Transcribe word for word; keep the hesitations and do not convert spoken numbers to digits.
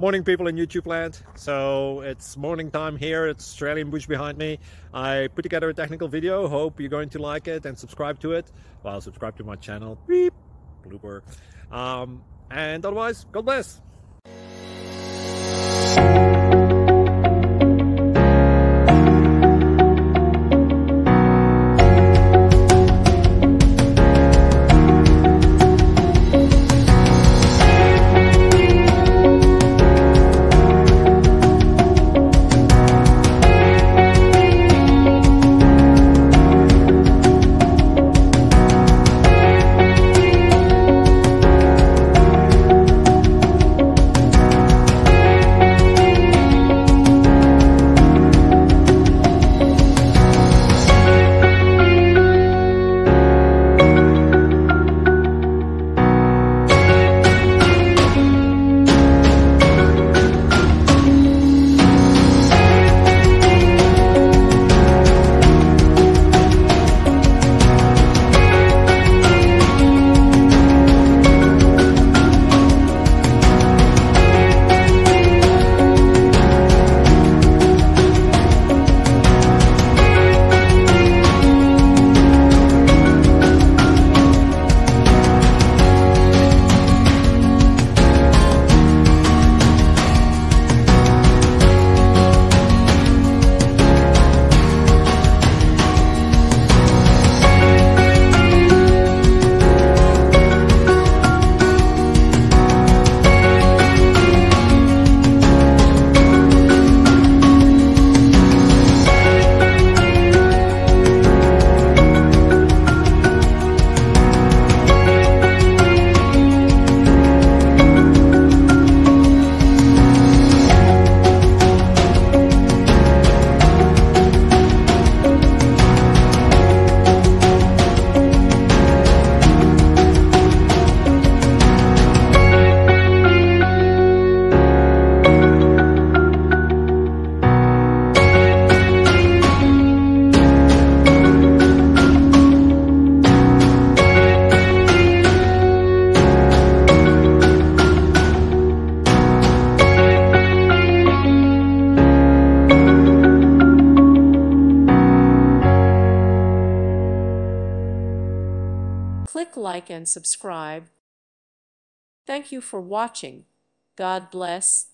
Morning, people in YouTube land. So it's morning time here. It's Australian bush behind me. I put together a technical video. Hope you're going to like it and subscribe to it. Well, subscribe to my channel. Beep. Blooper. Um, and otherwise, God bless. Click like and subscribe. Thank you for watching. God bless.